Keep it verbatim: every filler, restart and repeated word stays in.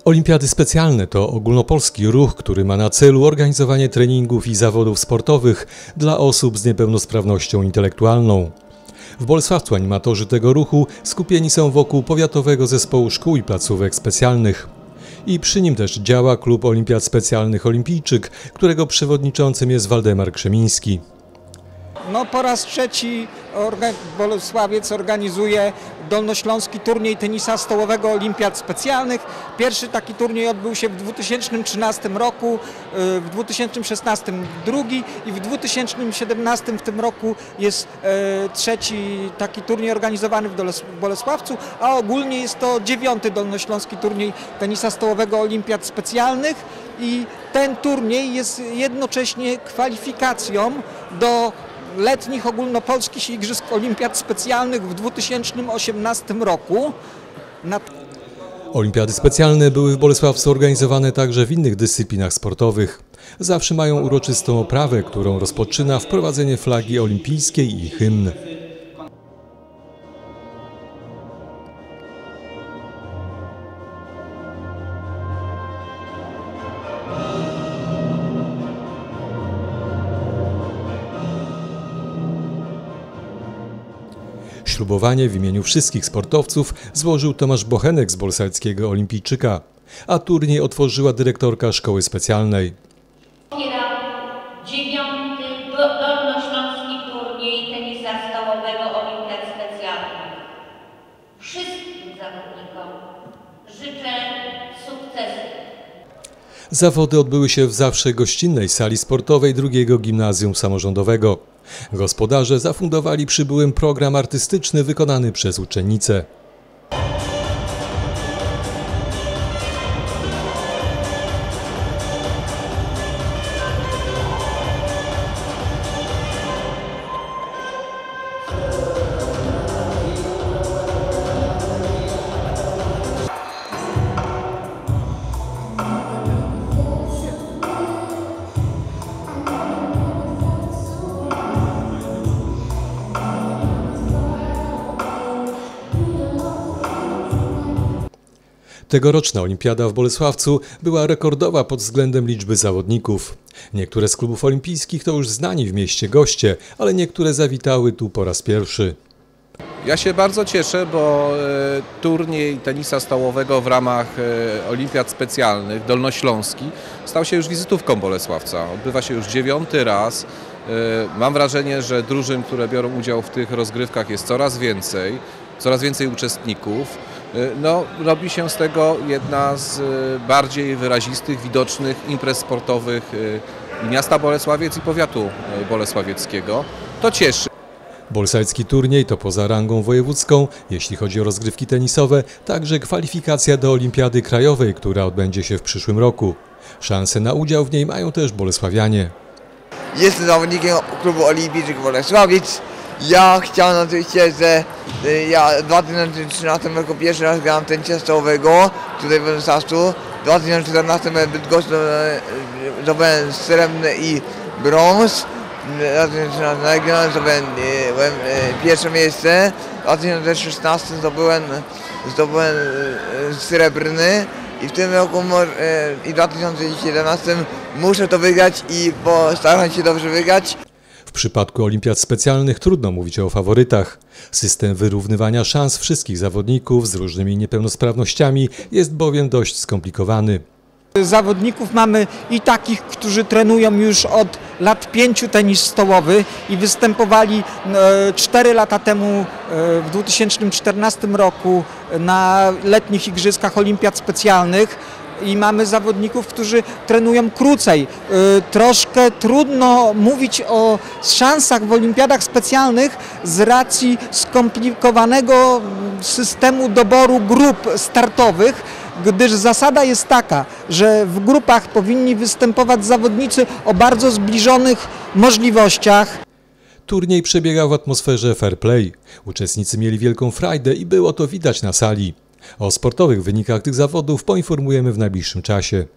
Olimpiady specjalne to ogólnopolski ruch, który ma na celu organizowanie treningów i zawodów sportowych dla osób z niepełnosprawnością intelektualną. W Bolesławcu animatorzy tego ruchu skupieni są wokół Powiatowego Zespołu Szkół i Placówek Specjalnych. I przy nim też działa Klub Olimpiad Specjalnych Olimpijczyk, którego przewodniczącym jest Waldemar Krzemiński. No, po raz trzeci Bolesławiec organizuje dolnośląski turniej tenisa stołowego Olimpiad Specjalnych. Pierwszy taki turniej odbył się w dwa tysiące trzynastym roku, w dwa tysiące szesnastym drugi i w dwa tysiące siedemnastym w tym roku jest trzeci taki turniej organizowany w Bolesławcu, a ogólnie jest to dziewiąty dolnośląski turniej tenisa stołowego Olimpiad Specjalnych i ten turniej jest jednocześnie kwalifikacją do letnich ogólnopolskich Igrzysk Olimpiad Specjalnych w dwa tysiące osiemnastym roku. Na... Olimpiady specjalne były w Bolesławcu organizowane także w innych dyscyplinach sportowych. Zawsze mają uroczystą oprawę, którą rozpoczyna wprowadzenie flagi olimpijskiej i hymn. Ślubowanie w imieniu wszystkich sportowców złożył Tomasz Bochenek z Bolesławskiego Olimpijczyka, a turniej otworzyła dyrektorka szkoły specjalnej. Otwieram dziewiąty dolnośląski turniej tenisa stołowego Olimpiad Specjalnych. Wszystkim zawodnikom życzę sukcesu. Zawody odbyły się w zawsze gościnnej sali sportowej drugiego Gimnazjum Samorządowego. Gospodarze zafundowali przybyłym program artystyczny wykonany przez uczennice. Tegoroczna olimpiada w Bolesławcu była rekordowa pod względem liczby zawodników. Niektóre z klubów olimpijskich to już znani w mieście goście, ale niektóre zawitały tu po raz pierwszy. Ja się bardzo cieszę, bo turniej tenisa stołowego w ramach Olimpiad Specjalnych Dolnośląski stał się już wizytówką Bolesławca. Odbywa się już dziewiąty raz. Mam wrażenie, że drużyn, które biorą udział w tych rozgrywkach jest coraz więcej, coraz więcej uczestników. No, robi się z tego jedna z bardziej wyrazistych, widocznych imprez sportowych miasta Bolesławiec i powiatu bolesławieckiego. To cieszy. Bolesławski turniej to poza rangą wojewódzką, jeśli chodzi o rozgrywki tenisowe, także kwalifikacja do Olimpiady Krajowej, która odbędzie się w przyszłym roku. Szanse na udział w niej mają też bolesławianie. Jestem zawodnikiem klubu Olimpijczyk Bolesławiec. Ja chciałem oczywiście, że ja w dwa tysiące trzynastym roku pierwszy raz grałem tenisa stołowego tutaj w Bolesławcu. W dwa tysiące czternastym w Bydgoszczy zdobyłem srebrny i brąz. W dwa tysiące trzynastym zdobyłem pierwsze miejsce. W dwa tysiące szesnastym zdobyłem, zdobyłem srebrny. I w tym roku i w dwa tysiące siedemnastym muszę to wygrać i postaram się dobrze wygrać. W przypadku olimpiad specjalnych trudno mówić o faworytach. System wyrównywania szans wszystkich zawodników z różnymi niepełnosprawnościami jest bowiem dość skomplikowany. Zawodników mamy i takich, którzy trenują już od lat pięciu tenis stołowy i występowali cztery lata temu w dwa tysiące czternastym roku na letnich Igrzyskach Olimpiad Specjalnych. I mamy zawodników, którzy trenują krócej. Troszkę trudno mówić o szansach w olimpiadach specjalnych z racji skomplikowanego systemu doboru grup startowych, gdyż zasada jest taka, że w grupach powinni występować zawodnicy o bardzo zbliżonych możliwościach. Turniej przebiegał w atmosferze fair play. Uczestnicy mieli wielką frajdę i było to widać na sali. O sportowych wynikach tych zawodów poinformujemy w najbliższym czasie.